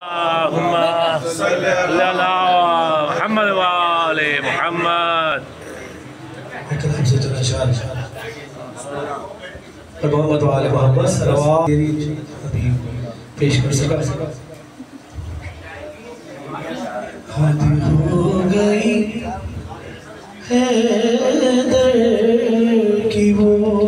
मोहम्मद वाले मोहम्मद मोहम्मद वाले मोहम्मद सलवात अभी पेश कर सका। हद हो गई है दर की वो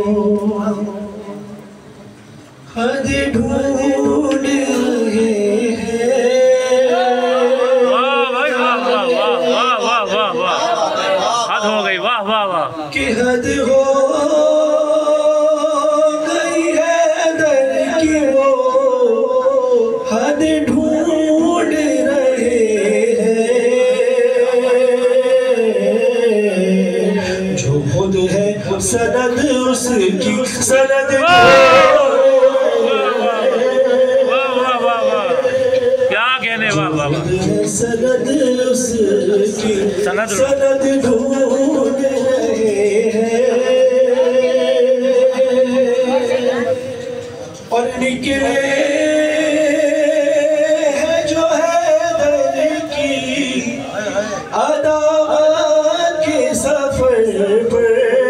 हद ढूंढ रहे हैं। वाह भाई वाह वाह वाह वाह वाह वाह वाह हद हो गई वाह वाह वाह कि हद हो गई है दर की वो हद ढूंढ रहे हैं। जो खुद है सनद उसकी सनद सनद उसकी सनद ढूंढ रहे हैं और निकले हैं जो है दर की अदावत के सफर पर।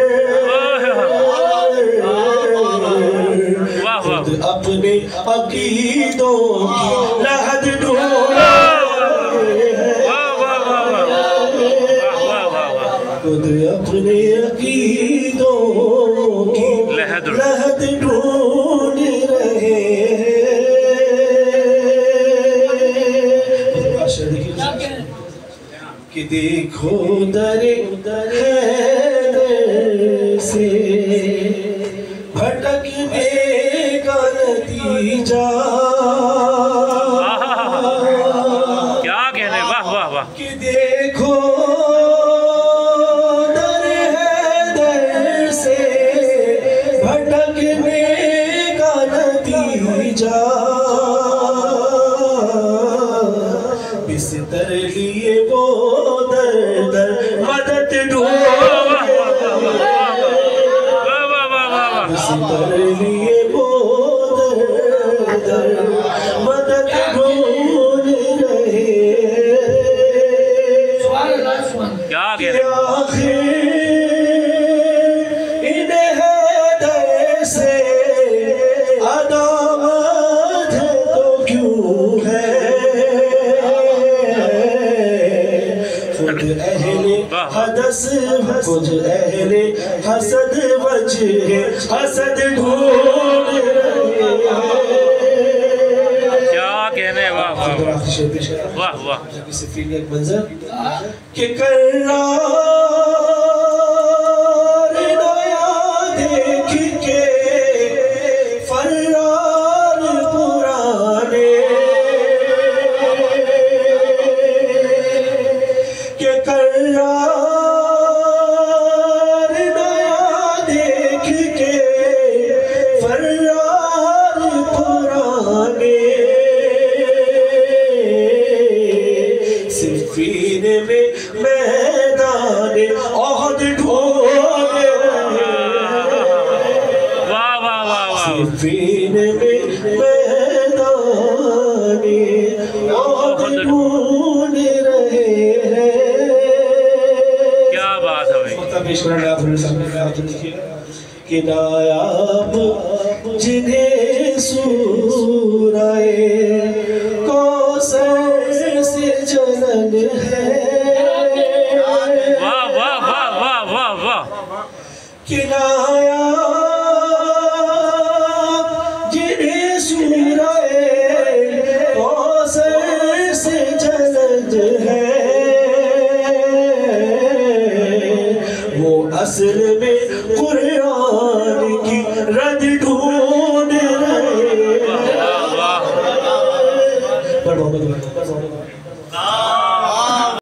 अपने अकीदों की लहद ढूंढ खुद अपने अकीदों की लहद ढूंढ रहे हैं कि देखो दरे से भटकने का नतीजा क्या कहने वाह वाह वाह कि देखो भटकने का नतीजा बिस्तर लिए वो दर दर मदद ढूंढ बिस्तर लिए वो दर दर मदद ढूंढ रहे क्या कहने खुद अहले हसद वजह हसद ढूंढ रहे क्या कहने वाह वाह वाह वाह मंजर के कर्रार नया देख के फर्रार पुराने के कर्रार में मैदान ओहद ढूंढ वाह वाह वाह वाह सिफीन में मैदान ओहद ढूंढ रहे हैं। क्या बात है भाई कि नायाब जिन्हें सूराए कौसर से जलन है। वाह वाह वाह वाह वाह वाह कि नायाब जिन्हें सूराए कौसर से जलन है वो असल में कुरान की रद ढूंढ